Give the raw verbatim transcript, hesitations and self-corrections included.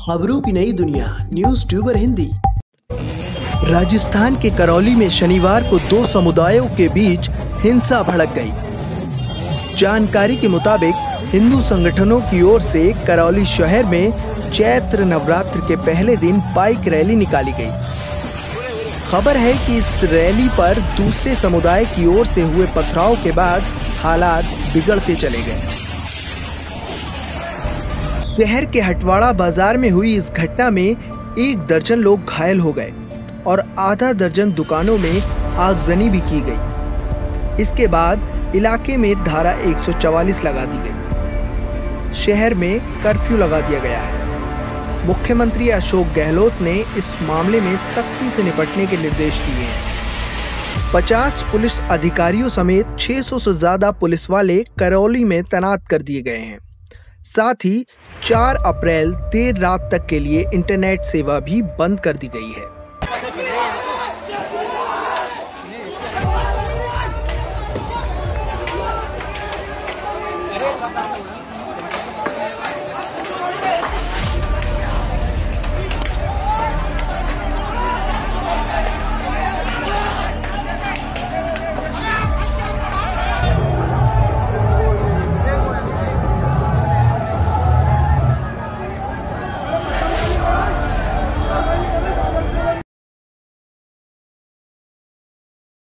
खबरों की नई दुनिया न्यूज ट्यूबर हिंदी। राजस्थान के करौली में शनिवार को दो समुदायों के बीच हिंसा भड़क गई। जानकारी के मुताबिक हिंदू संगठनों की ओर से करौली शहर में चैत्र नवरात्र के पहले दिन बाइक रैली निकाली गई। खबर है कि इस रैली पर दूसरे समुदाय की ओर से हुए पथराव के बाद हालात बिगड़ते चले गए। शहर के हटवाड़ा बाजार में हुई इस घटना में एक दर्जन लोग घायल हो गए और आधा दर्जन दुकानों में आगजनी भी की गई। इसके बाद इलाके में धारा एक सौ चवालीस लगा दी गई। शहर में कर्फ्यू लगा दिया गया है। मुख्यमंत्री अशोक गहलोत ने इस मामले में सख्ती से निपटने के निर्देश दिए हैं। पचास पुलिस अधिकारियों समेत छह सौ से ज्यादा पुलिस वाले करौली में तैनात कर दिए गए हैं। साथ ही चार अप्रैल देर रात तक के लिए इंटरनेट सेवा भी बंद कर दी गई है।